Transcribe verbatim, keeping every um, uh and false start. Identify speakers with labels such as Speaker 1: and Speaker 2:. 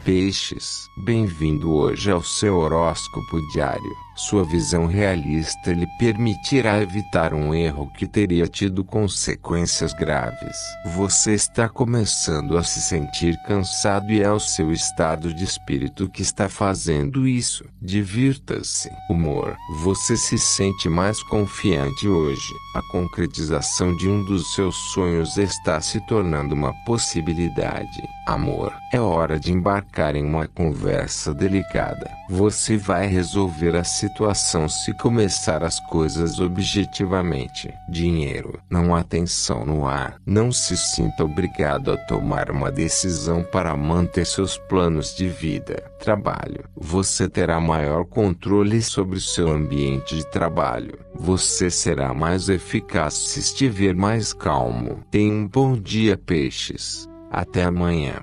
Speaker 1: Peixes, bem-vindo hoje ao seu horóscopo diário. Sua visão realista lhe permitirá evitar um erro que teria tido consequências graves. Você está começando a se sentir cansado e é o seu estado de espírito que está fazendo isso. Divirta-se. Humor. Você se sente mais confiante hoje. A concretização de um dos seus sonhos está se tornando uma possibilidade. Amor. É hora de embarcar em uma conversa delicada. Você vai resolver a situação se começar as coisas objetivamente. Dinheiro. Não há tensão no ar. Não se sinta obrigado a tomar uma decisão para manter seus planos de vida. Trabalho. Você terá maior controle sobre seu ambiente de trabalho. Você será mais eficaz se estiver mais calmo. Tenha um bom dia, peixes. Até amanhã.